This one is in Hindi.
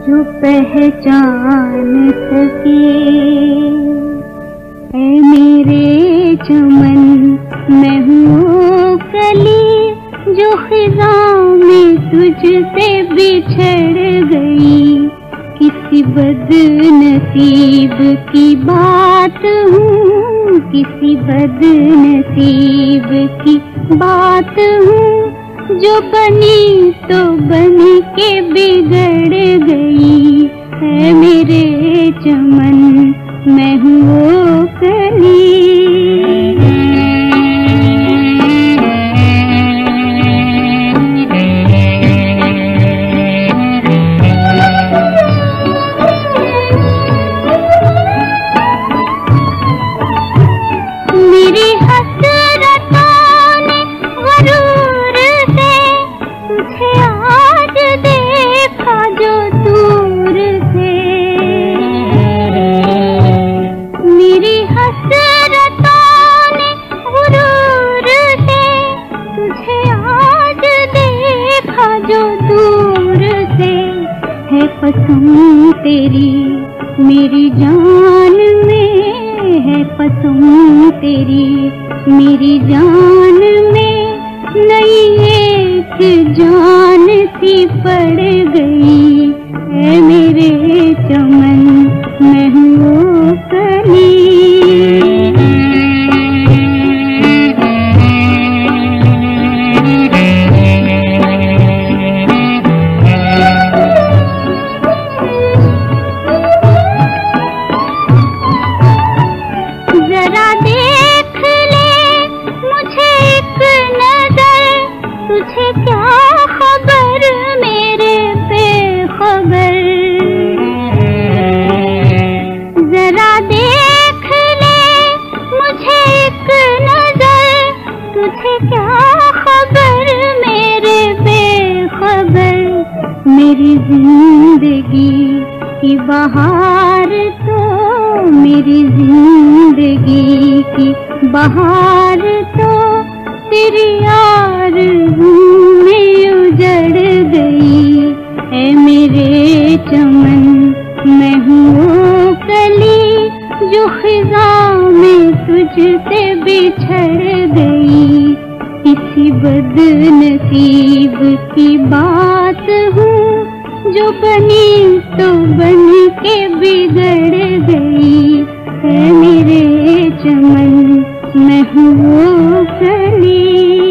जो पहचान सके। ऐ मेरे चमन मैं हूँ कली जो खिज़ां में तुझसे बिछड़ गई। किसी बदनसीब की बात हूँ, किसी बदनसीब की बात हूँ जो बनी तो बन के बिगड़ गई। है मेरे चमन मैं हूँ वो कली। मेरी हसरतों ने गरूर से तुझे आज देखा जो दूर से। मेरी हसरतों ने गरूर से तुझे आज देखा जो दूर से। है पसंद तेरी मेरी जान में, है पसंद तेरी मेरी जान में। नई एक जान सी पड़ गई। है मेरे चमन मैं हूँ वो कली। जरा देख ले मुझे एक नजर, तुझे क्या खबर मेरे बेखबर। जरा देख ले मुझे एक नजर, तुझे क्या खबर मेरे बेखबर। मेरी जिंदगी की बहार तो, मेरी जिंदगी की बहार तो तेरी आरज़ू में उजड़ गई। है मेरे चमन मैं हूँ वो कली जो खिज़ां में तुझसे बिछड़ गई। किसी बदनसीब की बात हूँ जो बनी तो बन के बिगड़ गई। है मेरे चमन मैं हूँ वो कली।